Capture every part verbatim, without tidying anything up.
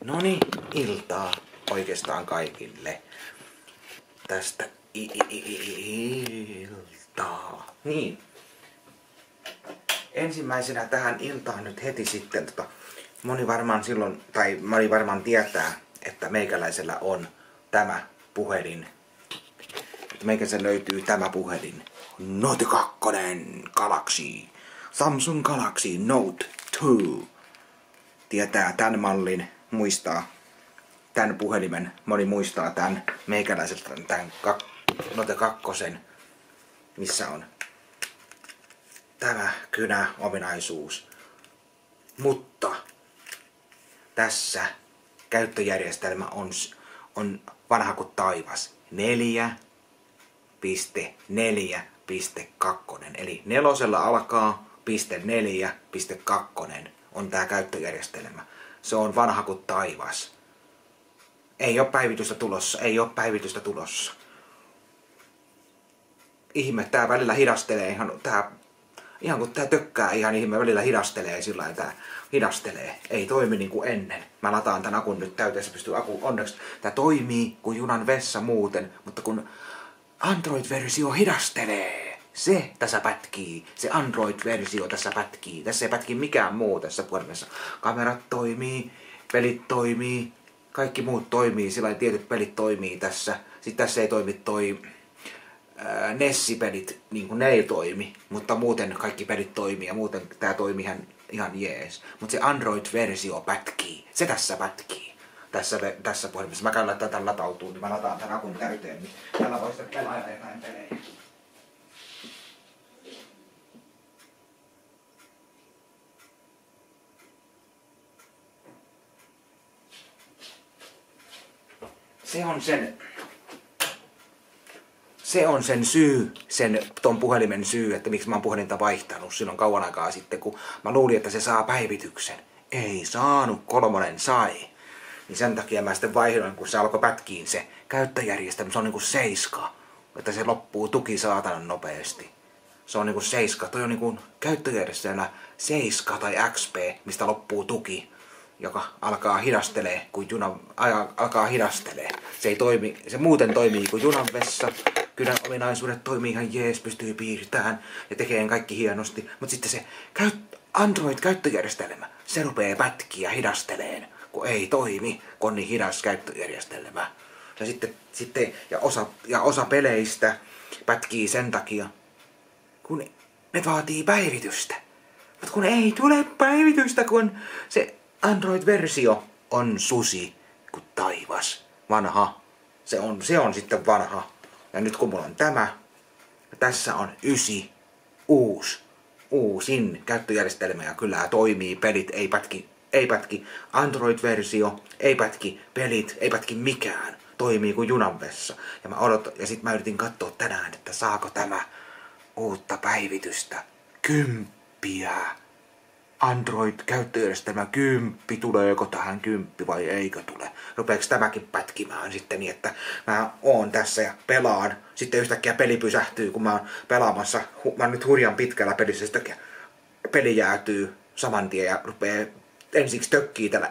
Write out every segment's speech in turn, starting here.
Noni, iltaa oikeastaan kaikille. Tästä i- i- i- iltaa. Niin. Ensimmäisenä tähän iltaan nyt heti sitten, tota, moni varmaan silloin, tai moni varmaan tietää, että meikäläisellä on tämä puhelin. Että meikäläisellä löytyy tämä puhelin. Note kaksi Galaxy. Samsung Galaxy Note kaksi. Tietää tämän mallin, muistaa tämän puhelimen, moni muistaa tämän meikäläiseltä, tämän Note kaksi, missä on tämä kynäominaisuus. Mutta tässä käyttöjärjestelmä on, on vanha kuin taivas. neljä piste neljä piste kaksi. Eli nelosella alkaa piste neljä piste kaksi on tämä käyttöjärjestelmä. Se on vanha kuin taivas. Ei ole päivitystä tulossa, ei ole päivitystä tulossa. Ihme, tää välillä hidastelee ihan, tää, ihan kun tää tökkää ihan ihme, välillä hidastelee sillä lailla, tää hidastelee. Ei toimi niin kuin ennen. Mä lataan tän akun nyt täyteen, se pystyy aku, onneksi tää toimii kuin junan vessa muuten, mutta kun Android-versio hidastelee. Se tässä pätkii, se Android-versio tässä pätkii. Tässä ei pätki mikään muu tässä puhelimessa. Kamerat toimii, pelit toimii, kaikki muut toimii, sillä tietyt pelit toimii tässä. Sitten tässä ei toimi toi ää, Nessi-pelit, niin kuin ne ei toimi, mutta muuten kaikki pelit toimii ja muuten tää toimii ihan, ihan jees. Mutta se Android-versio pätkii, se tässä pätkii. Tässä, tässä puhelimessa. Mä käyn laittaa tän latautuun, niin mä lataan tän akun täyteen, niin tällä voi sitten pelailla jotain pelejä. Se on sen, se on sen syy, sen ton puhelimen syy, että miksi mä oon puhelinta vaihtanut silloin kauan aikaa sitten, kun mä luulin, että se saa päivityksen. Ei saanut, kolmonen sai. Niin sen takia mä sitten vaihdoin, kun se alkoi pätkiin se käyttöjärjestelmä, se on niinku seiska, että se loppuu tuki saatanan nopeasti. Se on niinku seiska, toi on niinku käyttöjärjestelmä seiska tai X P, mistä loppuu tuki, joka alkaa hidastelee, kun juna alkaa hidastelee. Se ei toimi, se muuten toimii kuin junan vessa. Kynän ominaisuudet toimii ihan jees, pystyy piirtämään ja tekee kaikki hienosti. Mutta sitten se Android-käyttöjärjestelmä, se rupeaa pätkiä hidasteleen, kun ei toimi, kun on niin hidas käyttöjärjestelmä. Ja sitten, sitten ja, osa, ja osa peleistä pätkii sen takia, kun ne vaatii päivitystä. Mutta kun ei tule päivitystä, kun se Android-versio on susi kuin taivas. Vanha. Se on, se on sitten vanha. Ja nyt kun mulla on tämä, ja tässä on ysi, uusi, uusin käyttöjärjestelmä ja kyllä toimii, pelit ei pätki, ei pätki Android-versio, ei pätki pelit, ei pätki mikään. Toimii kuin junanvessa. Ja mä odotan, ja sit mä yritin katsoa tänään, että saako tämä uutta päivitystä. Kymppiä. Android-käyttöjärjestelmä kymppi, tuleeko tähän kymppi vai eikö tule? Rupeeko tämäkin pätkimään sitten niin, että mä oon tässä ja pelaan. Sitten yhtäkkiä peli pysähtyy, kun mä oon pelaamassa. Mä oon nyt hurjan pitkällä pelissä, sitten peli jäätyy saman tien ja rupee ensiksi tökkii tällä.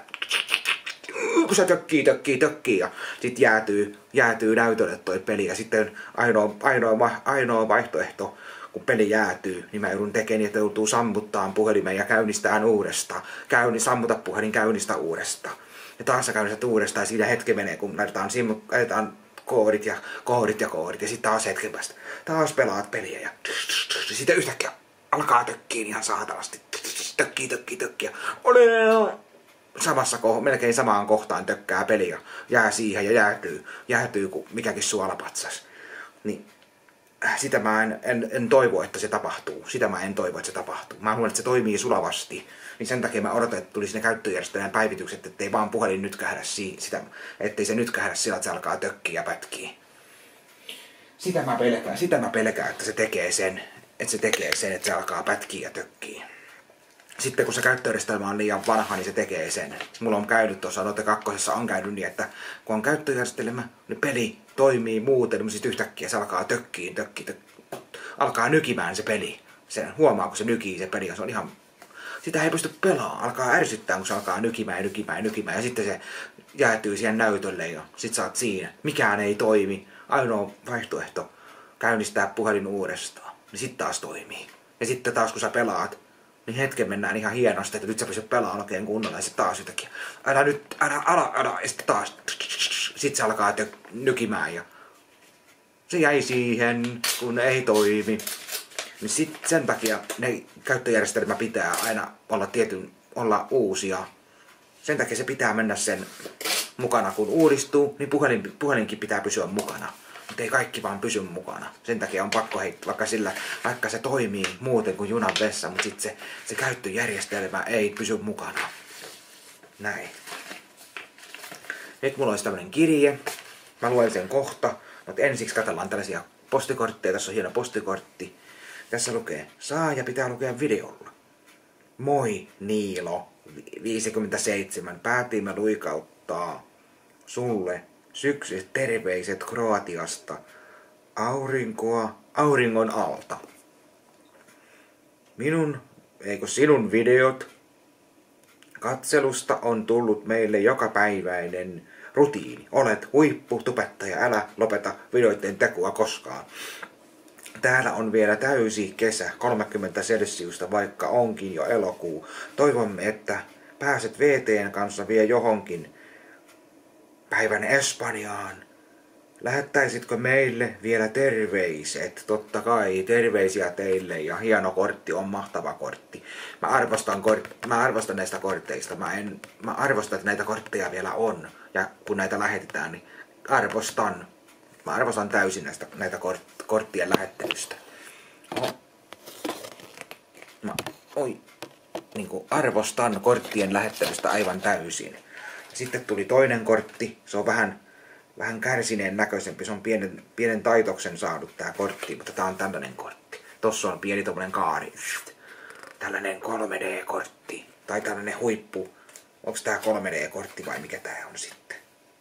Kun se tökkii, tökkii, tökkii ja sit jäätyy, jäätyy näytölle toi peli ja sitten ainoa, ainoa, ainoa vaihtoehto, kun peli jäätyy, niin mä joudun tekemään niin, että joutuu sammuttaan puhelimen ja käynnistään uudestaan. Käynni, sammuta puhelin, käynnistä uudestaan. Ja taas sä käynnistät uudestaan ja siinä hetki menee, kun laitetaan, simmu, laitetaan koodit ja koodit ja koodit ja sitten taas hetken päästä. Taas pelaat peliä ja sitten yhtäkkiä alkaa tökkiin ihan saatanasti. Tökkii, tökkii, tökkii. Ole samassa kohdassa, melkein samaan kohtaan tökkää peli ja jää siihen ja jäätyy, jäätyy kuin mikäkin suolapatsas. Niin sitä mä en, en, en toivo, että se tapahtuu. Sitä mä en toivo, että se tapahtuu. Mä luulen, että se toimii sulavasti. Niin sen takia mä odotan, että tuli sinne käyttöjärjestelmän päivitykset, ettei vaan puhelin nytkähdä sitä, ettei se nytkähdä sillä, että se alkaa tökkiä ja pätkiä. Sitä mä pelkään, sitä mä pelkään, että se tekee sen, että se tekee sen, että se alkaa pätkiä ja tökkiä. Sitten kun se käyttöjärjestelmä on liian vanha, niin se tekee sen. Mulla on käynyt tuossa Note kaksi on käynyt niin, että kun on käyttöjärjestelmä, niin peli toimii muuten, niin sitten yhtäkkiä se alkaa tökkiin, tökkiin, tökkiin. Alkaa nykimään se peli. Sen huomaa, kun se nykii se peli, ja se on ihan sitä ei pysty pelaamaan. Alkaa ärsyttää, kun se alkaa nykimään ja nykimään ja nykimään. Ja sitten se jäätyy siihen näytölle ja sit sä oot siinä. Mikään ei toimi. Ainoa vaihtoehto käynnistää puhelin uudestaan. Niin sit taas toimii. Ja sitten taas kun sä pelaat, niin hetken mennään ihan hienosti, että nyt sä pystyt pelaamaan oikein kunnolla. Ja sit taas jotakin. Älä nyt, älä, älä, älä. Ja sitten taas. Sit se alkaa nykimään ja se jäi siihen, kun ei toimi. Niin sit sen takia ne käyttöjärjestelmä pitää aina olla tietyn, olla uusia. Sen takia se pitää mennä sen mukana, kun uudistuu, niin puhelin, puhelinkin pitää pysyä mukana. Mutta ei kaikki vaan pysy mukana. Sen takia on pakko heittää, vaikka, sillä, vaikka se toimii muuten kuin junan vessa, mutta sitten se, se käyttöjärjestelmä ei pysy mukana. Näin. Nyt mulla olisi tämmönen kirje. Mä luen sen kohta, mutta ensiksi katsellaan tällaisia postikortteja. Tässä on hieno postikortti. Tässä lukee, saaja pitää lukea videolla. Moi Niilo, viisikymmentäseitsemän. Päätimme luikauttaa sulle syksyt terveiset Kroatiasta. Aurinkoa, auringon alta. Minun, eikö sinun videot katselusta on tullut meille jokapäiväinen rutiini. Olet huipputubettaja, älä lopeta videoiden tekoa koskaan. Täällä on vielä täysi kesä, kolmekymmentä celsiusta, vaikka onkin jo elokuu. Toivomme, että pääset V T:n kanssa vielä johonkin päivän Espanjaan. Lähettäisitkö meille vielä terveiset? Totta kai, terveisiä teille ja hieno kortti on mahtava kortti. Mä arvostan, kort- mä arvostan näistä korteista. Mä, en, mä arvostan, että näitä kortteja vielä on. Ja kun näitä lähetetään, niin arvostan. Mä arvostan täysin näistä, näitä kort- korttien lähettelystä. Oho. Mä oi, niin kuin arvostan korttien lähettelystä aivan täysin. Sitten tuli toinen kortti. Se on vähän, vähän kärsineen näköisempi. Se on pienen, pienen taitoksen saanut tää kortti, mutta tää on tällainen kortti. Tossa on pieni tommonen kaari. Tällainen kolme D-kortti. Tai tällainen huippu. Onks tää kolme D-kortti vai mikä tää on sitten?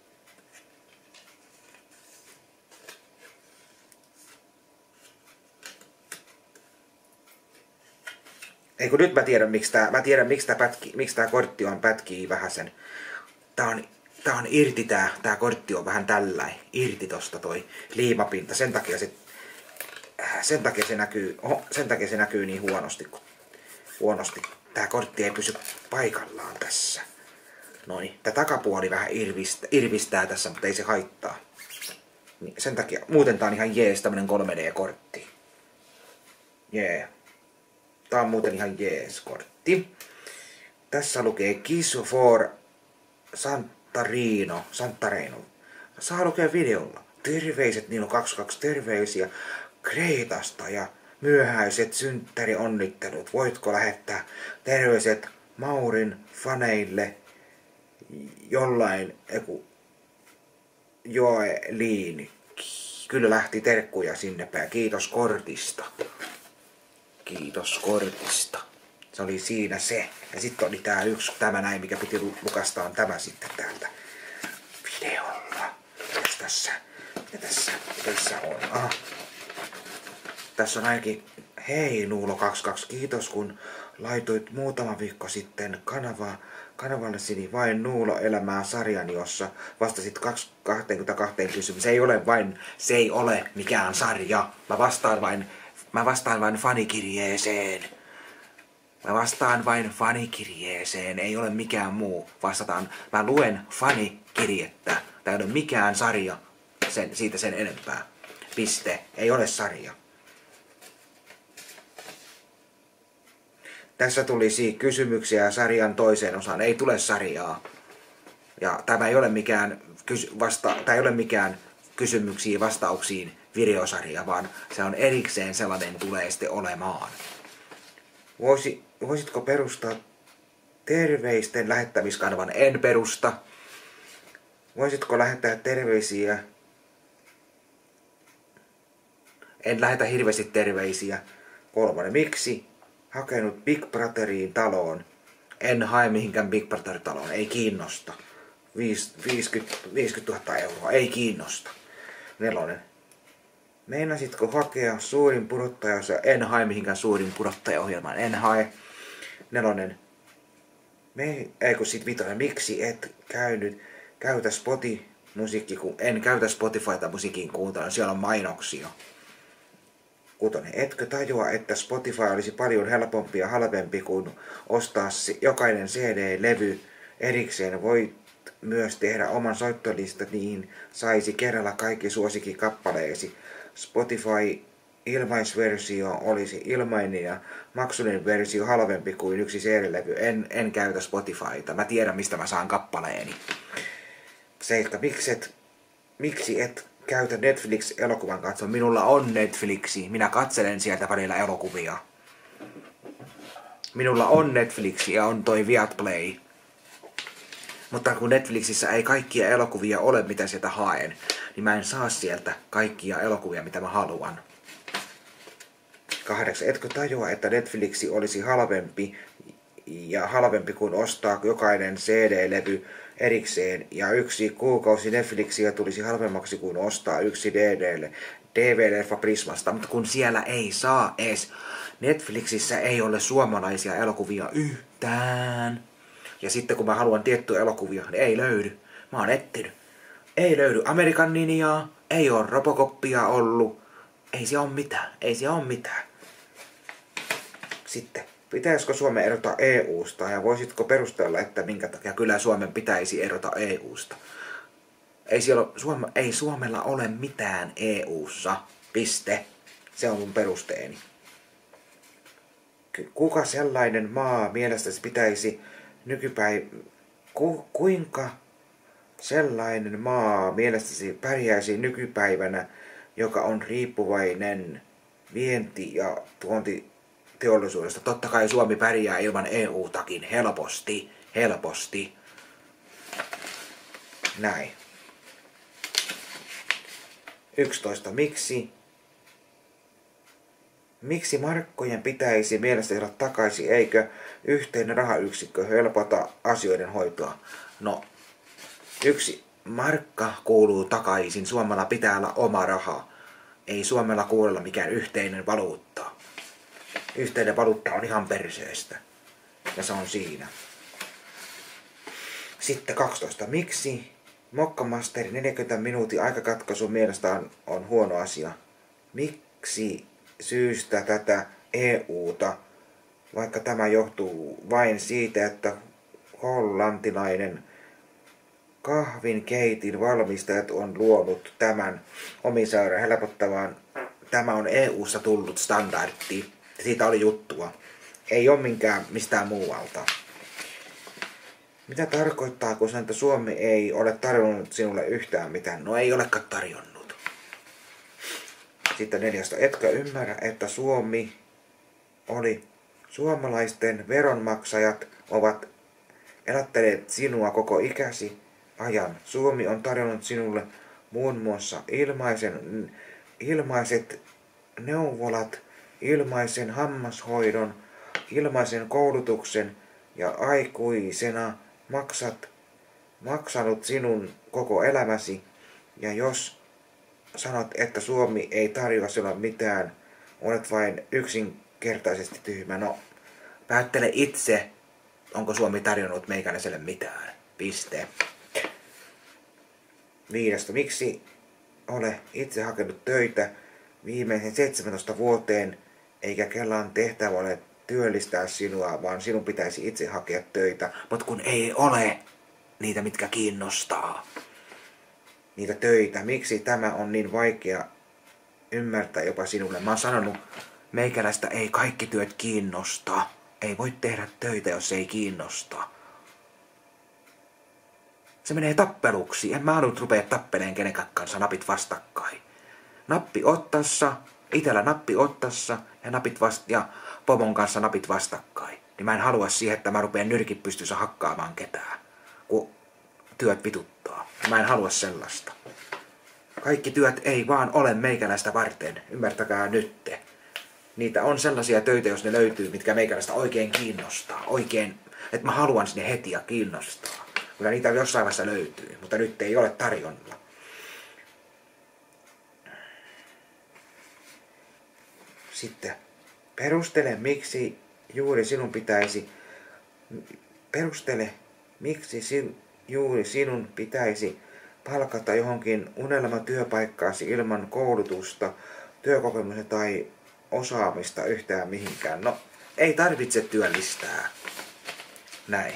Eikö nyt mä tiedän miksi tää, mä tiedän miksi tää, pätki, miksi tää kortti on pätkii vähäsen. Tää on, tää on irti tää, tää kortti on vähän tälläin. Irti tosta toi liimapinta. Sen takia se, sen takia se näkyy, oho, sen takia se näkyy niin huonosti, kun huonosti. Tää kortti ei pysy paikallaan tässä. Noin, tää takapuoli vähän irvistää, irvistää tässä, mutta ei se haittaa. Niin sen takia, muuten tää on ihan jees tämmönen kolme D-kortti. Jee. Yeah. Tää on muuten ihan jees kortti. Tässä lukee Kiss for Santarino. Santarino. Saa lukea videolla. Terveiset Niilo kaksikymmentäkaksi, terveisiä Kreetasta ja myöhäiset synttärionnittelut. Voitko lähettää terveiset Maurin faneille jollain, eiku, Joeliin. Kyllä lähti terkkuja sinne päin. Kiitos kortista. Kiitos kortista. Se oli siinä se. Ja sitten oli tää yksi, tämä näin, mikä piti lukasta, on tämä sitten täältä videolla. Mitäs tässä? Mitä tässä? Mitä tässä on? Ah. Tässä on ainakin, hei Nuulo kaksikymmentäkaksi, kiitos kun laitoit muutama viikko sitten kanava, kanavallesi vain Nuulo elämää sarjan, jossa vastasit kaksikymmentäkaksi kysymykseen. Se ei ole vain, se ei ole mikään sarja. Mä vastaan vain, mä vastaan vain fanikirjeeseen. Mä vastaan vain fanikirjeeseen, ei ole mikään muu. Vastataan, mä luen fanikirjettä. Tää ei ole mikään sarja, sen, siitä sen enempää. Piste, ei ole sarja. Tässä tulisi kysymyksiä sarjan toiseen osaan, ei tule sarjaa. Ja tämä ei ole mikään, kysy- vasta- tämä ei ole mikään kysymyksiin vastauksiin videosarja, vaan se on erikseen sellainen tulee sitten olemaan. Voisi, voisitko perustaa terveisten lähettämiskanavan? En perusta. Voisitko lähettää terveisiä? En lähetä hirveästi terveisiä. Kolmonen. Miksi hakenut Big Brotheriin taloon? En hae mihinkään Big Brother-taloon. Ei kiinnosta. viisikymmentätuhatta euroa. Ei kiinnosta. Nelonen. Meinasitko hakea suurin pudottajansa? En hae mihinkään suurin pudottajaohjelmaan. En hae. Nelonen. Me, ei kun sit vitonen, miksi et käynyt, käytä Spotify musiikki, kun en käytä Spotifyta musiikin kuuntelua, siellä on mainoksia. Kutonen, etkö tajua, että Spotify olisi paljon helpompi ja halvempi kuin ostaa jokainen C D-levy erikseen? Voit myös tehdä oman soittolistat, niin saisi kerralla kaikki suosikkikappaleesi. Spotify ilmaisversio olisi ilmainen ja maksullinen versio halvempi kuin yksi C D-levy. En, en käytä Spotifyta. Mä tiedän, mistä mä saan kappaleeni. Seikka, miksi et, miksi et käytä Netflix-elokuvan katsoa? Minulla on Netflixi. Minä katselen sieltä välillä elokuvia. Minulla on Netflixi ja on toi Viaplay. Mutta kun Netflixissä ei kaikkia elokuvia ole, mitä sieltä haen, niin mä en saa sieltä kaikkia elokuvia, mitä mä haluan. Kahdeksan. Etkö tajua, että Netflixi olisi halvempi ja halvempi kuin ostaa jokainen C D-levy erikseen, ja yksi kuukausi Netflixiä tulisi halvemmaksi kuin ostaa yksi D V D-leffa Prismasta, mutta kun siellä ei saa edes, Netflixissä ei ole suomalaisia elokuvia yhtään. Ja sitten kun mä haluan tiettyjä elokuvia, niin ei löydy. Mä oon etsinyt. Ei löydy Amerikan Ninjaa, ei oo Robocopia ollut. Ei se oo mitään, ei se oo mitään. Sitten, pitäisikö Suomen erota E U:sta ja voisitko perustella, että minkä takia kyllä Suomen pitäisi erota E U:sta? Ei, siellä, Suome, ei Suomella ole mitään E U:ssa, piste. Se on mun perusteeni. Kuka sellainen maa mielestäsi pitäisi nykypäivä... Ku, kuinka sellainen maa mielestäsi pärjäisi nykypäivänä, joka on riippuvainen vienti- ja tuontiteollisuudesta? Totta kai Suomi pärjää ilman E U:takin helposti, helposti. Näin. yksitoista. Miksi? Miksi markkojen pitäisi mielestäni olla takaisin, eikö yhteinen rahayksikkö helpota asioiden hoitoa? No, yksi markka kuuluu takaisin. Suomella pitää olla oma raha. Ei Suomella kuulella mikään yhteinen valuutta. Yhteinen valuutta on ihan perseestä. Ja se on siinä. Sitten kaksitoista. Miksi Mokkamasterin neljäkymmentä minuutin aikakatkaisu mielestä on, on huono asia? Miksi syystä tätä E U:ta, vaikka tämä johtuu vain siitä, että hollantilainen kahvinkeitin valmistajat on luonut tämän omisairaan helpottamaan. Tämä on E U:ssa tullut standardi. Siitä oli juttua. Ei ole minkään mistään muualta. Mitä tarkoittaa, kun sanon, että Suomi ei ole tarjonnut sinulle yhtään mitään? No ei olekaan tarjonnut. Sitten neljästä. Etkö ymmärrä, että Suomi oli suomalaisten veronmaksajat ovat elättäneet sinua koko ikäsi ajan. Suomi on tarjonnut sinulle muun muassa ilmaisen, ilmaiset neuvolat, ilmaisen hammashoidon, ilmaisen koulutuksen ja aikuisena maksat, maksanut sinun koko elämäsi. Ja jos sanot, että Suomi ei tarjoa sinulle mitään, olet vain yksinkertaisesti tyhmä. No, päättele itse, onko Suomi tarjonnut meikäläiselle mitään. Piste. Viidestä. Miksi ole itse hakenut töitä viimeisen seitsemäntoista vuoteen, eikä Kelan tehtävä ole työllistää sinua, vaan sinun pitäisi itse hakea töitä. Mutta kun ei ole niitä, mitkä kiinnostaa. Niitä töitä. Miksi tämä on niin vaikea ymmärtää jopa sinulle? Mä oon sanonut, meikäläistä ei kaikki työt kiinnosta. Ei voi tehdä töitä, jos ei kiinnosta. Se menee tappeluksi. En mä halunnut rupea tappeleen kenenkään kanssa napit vastakkain. Nappi ottassa, itellä nappi ottassa ja, napit vast- ja pomon kanssa napit vastakkain. Niin mä en halua siihen, että mä rupean nyrkit pystyssä hakkaamaan ketään, kun työt vituttaa. Mä en halua sellaista. Kaikki työt ei vaan ole meikäläistä varten. Ymmärtäkää nytte. Niitä on sellaisia töitä, jos ne löytyy, mitkä meikäläistä oikein kiinnostaa. Oikein, että mä haluan sinne heti ja kiinnostaa. Kyllä niitä jossain vaiheessa löytyy, mutta nyt ei ole tarjolla. Sitten perustele, miksi juuri sinun pitäisi, perustele, miksi sin, juuri sinun pitäisi palkata johonkin unelmatyöpaikkaasi ilman koulutusta, työkokemusta tai osaamista yhtään mihinkään. No, ei tarvitse työllistää. Näin.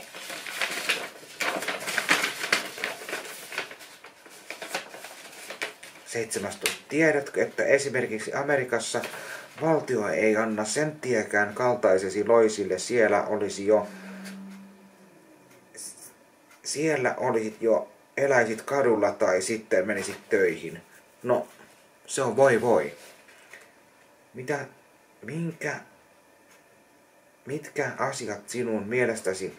seitsemästoista. Tiedätkö, että esimerkiksi Amerikassa valtio ei anna senttiäkään kaltaisesi loisille, siellä olisi jo siellä olisit jo eläisit kadulla tai sitten menisit töihin. No, se on voi voi. Mitä, minkä, mitkä asiat sinun mielestäsi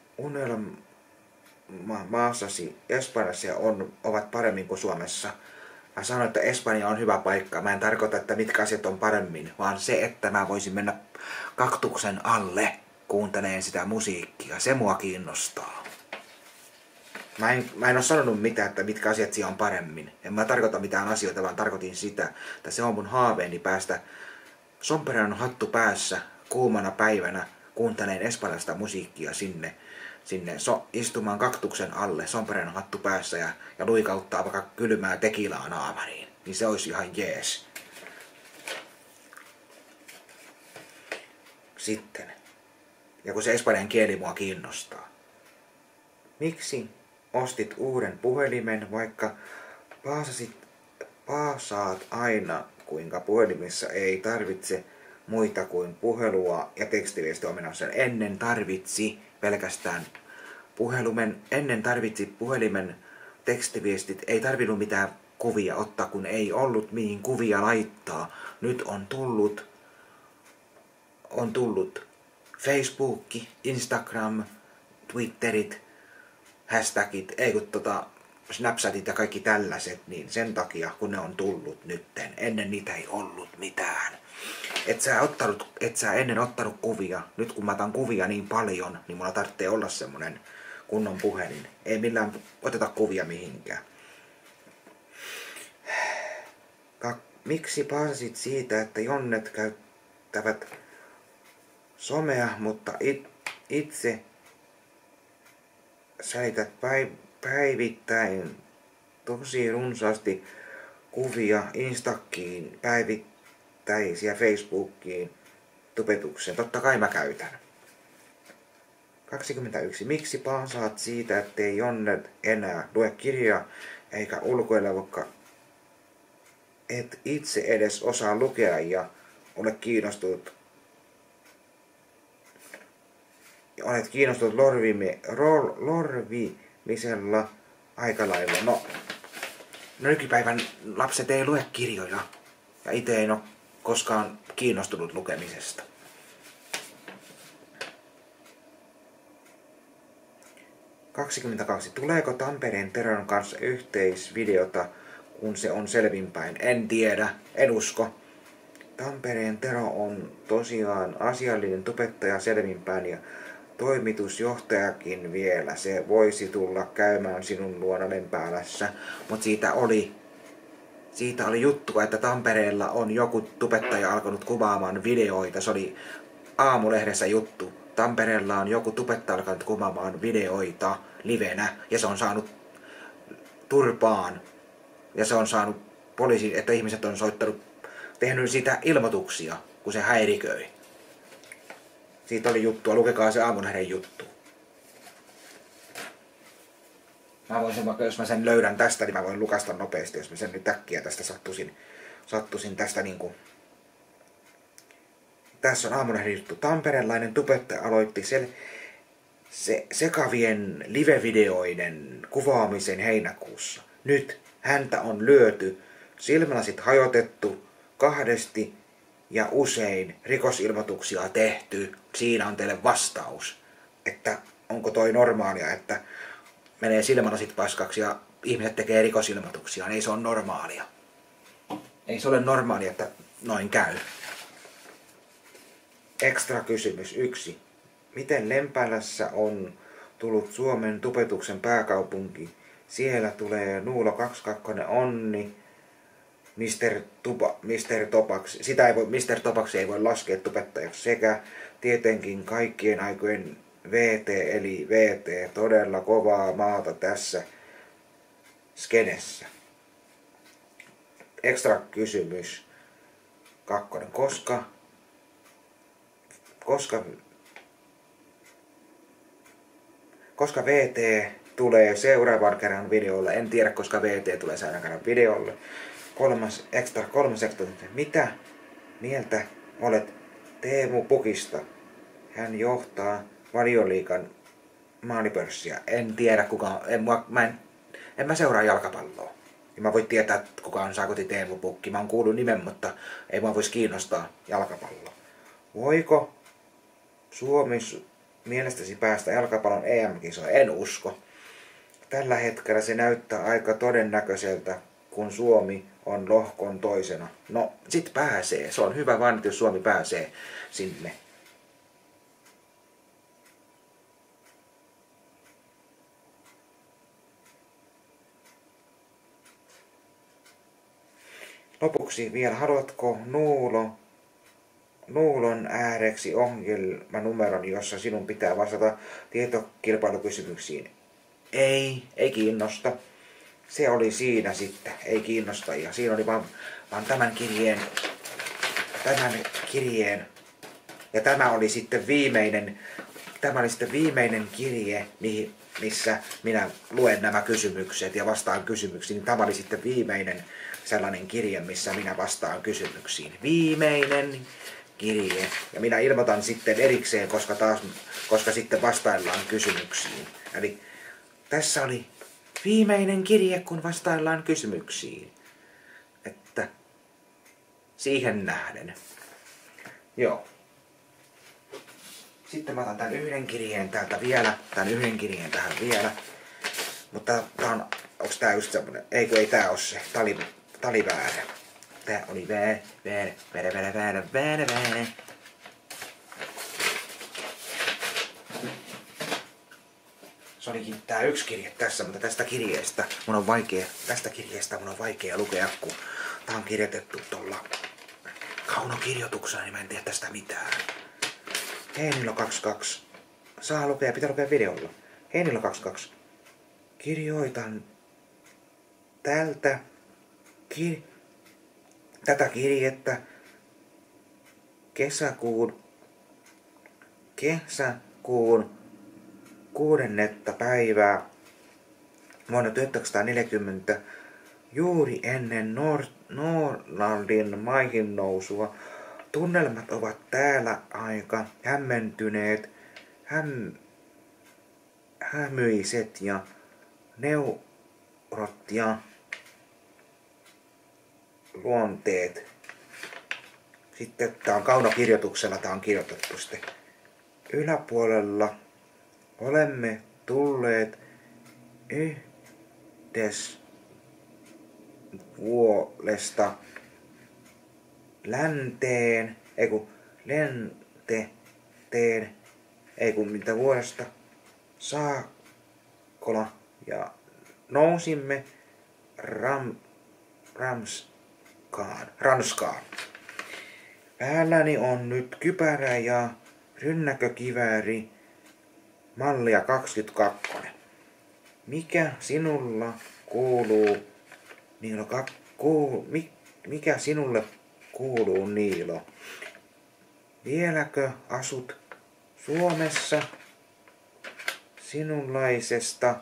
unelmamaassasi Espanjassa on, ovat paremmin kuin Suomessa? Mä sanon, että Espanja on hyvä paikka. Mä en tarkoita, että mitkä asiat on paremmin, vaan se, että mä voisin mennä kaktuksen alle kuunteleen sitä musiikkia. Se mua kiinnostaa. Mä en, mä en ole sanonut mitään, että mitkä asiat siellä on paremmin. En mä tarkoita mitään asioita, vaan tarkoitin sitä, että se on mun haaveeni päästä somperon hattu päässä kuumana päivänä kuunteleen espanjalaista musiikkia sinne, sinne so, istumaan kaktuksen alle somperon hattu päässä ja, ja luikauttaa vaikka kylmää tekilaa naamariin. Niin se olisi ihan jees. Sitten. Ja kun se espanjan kieli mua kiinnostaa. Miksi ostit uuden puhelimen, vaikka paasasit, paasaat aina, kuinka puhelimissa ei tarvitse muita kuin puhelua ja tekstiviestiominaisuuksia. Ennen tarvitsi pelkästään puhelumen, ennen tarvitsi puhelimen tekstiviestit, ei tarvinnut mitään kuvia ottaa, kun ei ollut mihin kuvia laittaa. Nyt on tullut, on tullut Facebook, Instagram, Twitterit, hashtagit, ei kun tota, Snapchatit ja kaikki tällaiset, niin sen takia, kun ne on tullut nytten. Ennen niitä ei ollut mitään. Et sä, ottanut, et sä ennen ottanut kuvia. Nyt kun mä otan kuvia niin paljon, niin mulla tarvitsee olla semmonen kunnon puhelin. Ei millään oteta kuvia mihinkään. Miksi paasasit siitä, että jonnet käyttävät somea, mutta it, itse säität päivittäin tosi runsaasti kuvia Instakiin, päivittäisiä Facebookiin, tubetukseen. Totta kai mä käytän. kaksikymmentäyksi. Miksi paasaat siitä, ettei Jonnet enää lue kirjaa eikä ulkoilla, vaikka et itse edes osaa lukea ja ole kiinnostunut olet kiinnostunut lorvimi, rol, lorvimisella aika lailla. No, nykypäivän lapset ei lue kirjoja ja itse en ole koskaan kiinnostunut lukemisesta. kaksikymmentäkaksi. Tuleeko Tampereen Teron kanssa yhteisvideota, kun se on selvinpäin? En tiedä, en usko. Tampereen Tero on tosiaan asiallinen tubettaja selvinpäin ja toimitusjohtajakin vielä. Se voisi tulla käymään sinun luona Lempäälässä, mutta siitä oli, siitä oli juttu, että Tampereella on joku tubettaja alkanut kuvaamaan videoita. Se oli Aamulehdessä juttu. Tampereella on joku tubettaja alkanut kuvaamaan videoita livenä ja se on saanut turpaan. Ja se on saanut poliisi, että ihmiset on soittanut, tehnyt sitä ilmoituksia, kun se häiriköi. Siitä oli juttua, lukekaa se Aamulehden juttu. Mä voisin vaikka, jos mä sen löydän tästä, niin mä voin lukasta nopeasti, jos mä sen nyt äkkiä tästä sattuisin, sattuisin tästä niinku. Tässä on Aamulehden juttu. Tamperelainen tubettaja aloitti sel, se, sekavien live-videoiden kuvaamisen heinäkuussa. Nyt häntä on lyöty, silmälasit hajotettu, kahdesti ja usein rikosilmoituksia tehty. Siinä on teille vastaus, että onko toi normaalia, että menee silmälasit paskaksi ja ihmiset tekee rikosilmoituksia. Ei se ole normaalia. Ei se ole normaalia, että noin käy. Ekstra kysymys yksi. Miten Lempäälässä on tullut Suomen tubetuksen pääkaupunki? Siellä tulee Nuulo kaksikymmentäkaksi Onni, mister Tupa, mister Topaksi. Sitä ei voi, mister Topaksi ei voi laskea tubettajaksi sekä tietenkin kaikkien aikojen V T eli V T, todella kovaa maata tässä skenessä. Ekstra kysymys. Kakkonen. Koska, koska, koska V T tulee seuraavan kerran videolle? En tiedä, koska V T tulee seuraavan kerran videolle. Kolmas, ekstra, kolmas ekstra. Mitä mieltä olet Teemu Pukista? Hän johtaa Valioliigan maalipörssiä. En tiedä kuka, en, mä en, en mä seuraa jalkapalloa. Ja mä voin tietää, kuka on Sakoti Teemu Pukki. Mä oon kuullut nimen, mutta ei mä vois kiinnostaa jalkapalloa. Voiko Suomi mielestäsi päästä jalkapallon E M-kisoihin? En usko. Tällä hetkellä se näyttää aika todennäköiseltä, kun Suomi on lohkon toisena. No, sit pääsee. Se on hyvä vain, jos Suomi pääsee sinne. Lopuksi vielä, haluatko Nuulo, Nuulon ääreksi ohjelmanumeron, jossa sinun pitää vastata tietokilpailukysymyksiin? Ei, ei kiinnosta. Se oli siinä sitten, ei kiinnosta. Ja siinä oli vaan, vaan tämän kirjeen, tämän kirjeen. Ja tämä oli sitten viimeinen, tämä oli sitten viimeinen kirje, mihin, missä minä luen nämä kysymykset ja vastaan kysymyksiin. Tämä oli sitten viimeinen sellainen kirje, missä minä vastaan kysymyksiin. Viimeinen kirje. Ja minä ilmoitan sitten erikseen, koska, taas, koska sitten vastaillaan kysymyksiin. Eli tässä oli viimeinen kirje, kun vastaillaan kysymyksiin. Että siihen nähden. Joo. Sitten mä otan tämän yhden kirjeen täältä vielä. Tämän yhden kirjeen tähän vielä. Mutta tää on, onks tää just semmonen? Ei kun ei tää oo se. Tää oli, tää oli väärä. Tää oli väärä, väärä, väärä, väärä, väärä, väärä, väärä. Se olikin tää yksi kirje tässä, mutta tästä kirjeestä mun on vaikea, tästä kirjeestä mun on vaikea lukea, kun tää on kirjoitettu tuolla kaunokirjoituksella, niin mä en tiedä tästä mitään. Heinilo kaksikymmentäkaksi. Saa lukea, pitää lukea videolla. Heinilo kaksikymmentäkaksi. Kirjoitan tältä kir... tätä kirjettä kesäkuun kesäkuun kuudennetta päivää vuonna tuhatyhdeksänsataaneljäkymmentä juuri ennen Nor- Norlandin maihin nousua. Tunnelmat ovat täällä aika hämmentyneet, häm, hämyiset ja neurot ja luonteet. Sitten tää on kaunokirjoituksella, tää on kirjoitettu sitten yläpuolella. Olemme tulleet yhdessä vuolesta länteen, ei kun lenteteen, ei kun mitä vuodesta Saakkola ja nousimme ram, Ramskaan, Ranskaan. Päälläni on nyt kypärä ja rynnäkkökivääri mallia kaksikymmentäkaksi. Mikä sinulla kuuluu, Niilo, kak, kuul, mi, mikä sinulle kuuluu, Niilo? Vieläkö asut Suomessa? Sinunlaisesta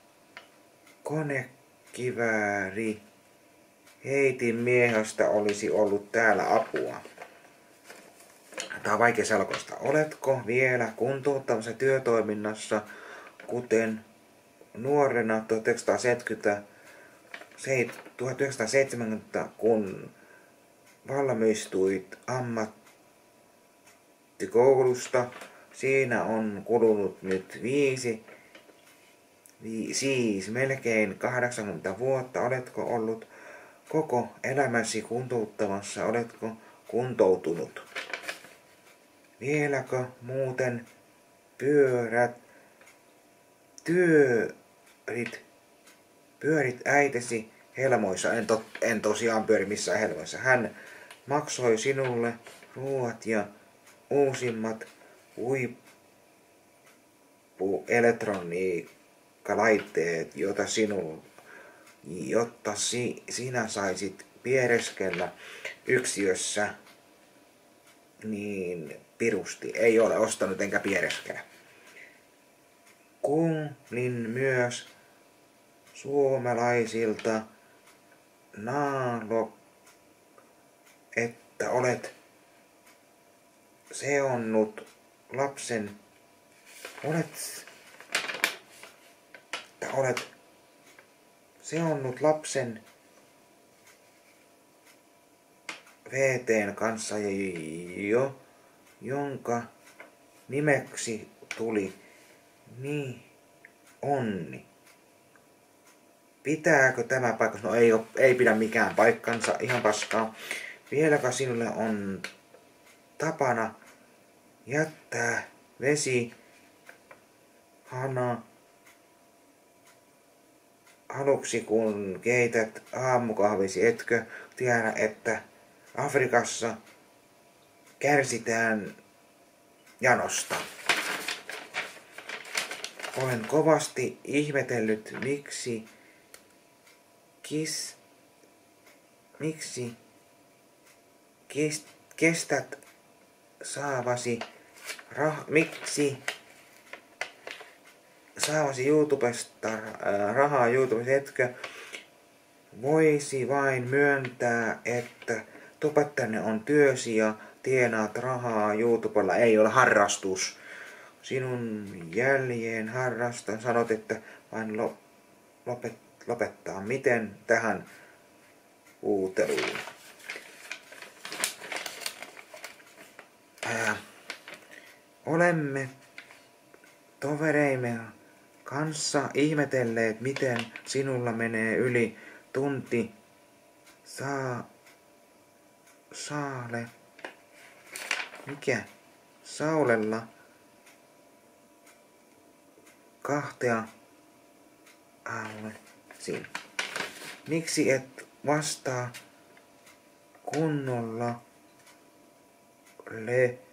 konekivääri heitin miehestä olisi ollut täällä apua. Tämä on vaikea selkoista. Oletko vielä kuntouttavassa työtoiminnassa, kuten nuorena tuhatyhdeksänsataaseitsemänkymmentä, kun valmistuit ammattikoulusta? Siinä on kulunut nyt viisi, vi, siis melkein kahdeksankymmentä vuotta. Oletko ollut koko elämäsi kuntouttavassa? Oletko kuntoutunut? Vieläkö muuten pyörät, työrit, pyörit äitesi helmoissa? En, to, en tosiaan pyöri missään helmoissa. Hän maksoi sinulle ruuat ja uusimmat huippuelektroniikkalaitteet, joita sinun, jotta si, sinä saisit piereskellä yksiössä niin pirusti. Ei ole ostanut enkä piereskele. Kuulin myös suomalaisilta naalo, että olet seonnut lapsen, olet, että olet seonnut lapsen V T:n kanssa, jo, jonka nimeksi tuli niin Onni. Pitääkö tämä paikka? No ei, ole, ei pidä mikään paikkansa, ihan paskaa. Vieläkö sinulle on tapana jättää vesi hana aluksi kun keität aamukahvisi, etkö tiedä, että Afrikassa kärsitään janosta? Olen kovasti ihmetellyt, miksi kis, miksi kest, kestät saavasi rah, miksi saavasi YouTubesta äh, rahaa YouTubesta, etkö voisi vain myöntää, että tubettaminen on työsi ja tienaat rahaa YouTubella, ei ole harrastus. Sinun jäljen harrasta sanot, että vain lo, lopet, lopettaa. Miten tähän uuteluun? Ää, olemme tovereimme kanssa ihmetelleet, miten sinulla menee yli tunti saa saale. Mikä? Saulella kahtea alle siinä. Miksi et vastaa kunnolla le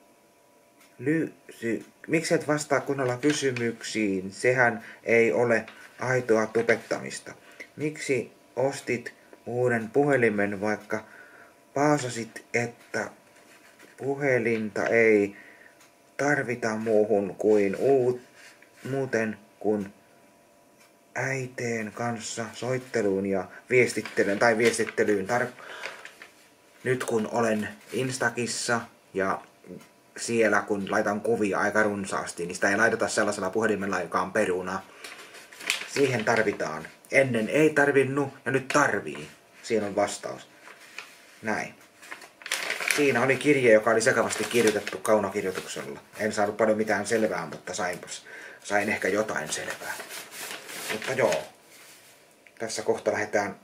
lysy, miksi et vastaa kunnolla kysymyksiin? Sehän ei ole aitoa tubettamista. Miksi ostit uuden puhelimen, vaikka paasasit, että puhelinta ei tarvita muuhun kuin uut, muuten kuin äiteen kanssa soitteluun ja viestittelyyn tai viestittelyyn. Tar- Nyt kun olen Instakissa ja siellä kun laitan kuvia aika runsaasti, niin sitä ei laiteta sellaisella puhelimella, joka on peruna. Siihen tarvitaan. Ennen ei tarvinnut ja nyt tarvii. Siinä on vastaus. Näin. Siinä oli kirje, joka oli sekavasti kirjoitettu kaunokirjoituksella. En saanut paljon mitään selvää, mutta sain, sain ehkä jotain selvää. Mutta joo. Tässä kohta lähdetään...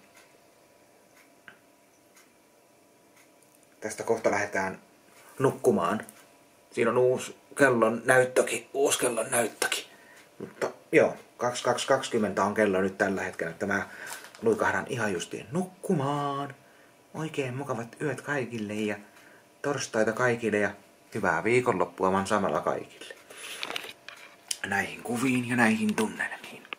Tästä kohta lähdetään nukkumaan. Siinä on uusi kellon näyttökin, uusi kellon näyttökin. Mutta joo, kaksikymmentäkaksi kaksikymmentä on kello nyt tällä hetkellä, että mä luikahdan ihan justiin nukkumaan. Oikein mukavat yöt kaikille ja torstaita kaikille ja hyvää viikonloppua vaan samalla kaikille. Näihin kuviin ja näihin tunnelmiin.